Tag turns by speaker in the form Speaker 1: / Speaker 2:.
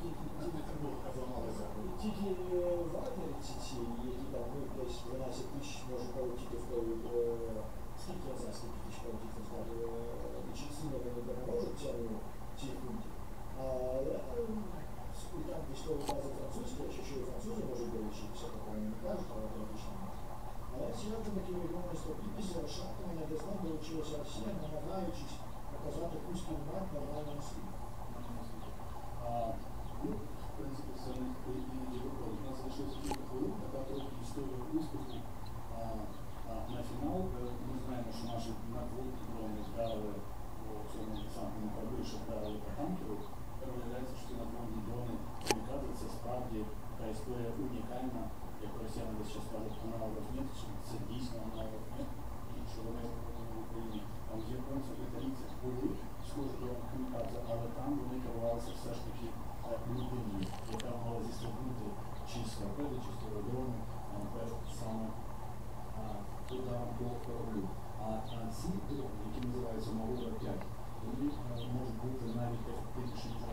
Speaker 1: Тільки вагнерівці ці, які там, ну, десь 12 тисяч може полетіти в той, скільки, я знаю, скільки тисяч полетіти в той, чи сильно вони допоможуть ці фунти. Там військові бази французькі, якщо ще і французи можуть долучитися, такого не кажуть, але теоретично можуть. Але сьогодні такі регіони стопітися, шахтами десь нам долучилася Росія, намагаючись показати руський мат нормальному світу.
Speaker 2: В принципі, це і виходить. У нас залишилося кілька хвилин, така трохи історія успіху на фінал. Ми знаємо, що наші надводні дрони вдарили по цьому десантному кораблі, що вдарили по танкеру. Виявляється, що ці надводні дрони камікадзе – це справді така історія унікальна, як росіяни десь зараз кажуть, аналогов нет, що це дійсно аналогов нет, і що вони в Україні. А в японців і італійців були схожі до камікадзе, але там вони керувалися все ж таки людиною, яка мала зістрибнути чи з торпеди, чи з аеродрону саме ударом по кораблю. А ці дрони, які називаються Мавора 5, вони можуть бути навіть ефективніші, ніж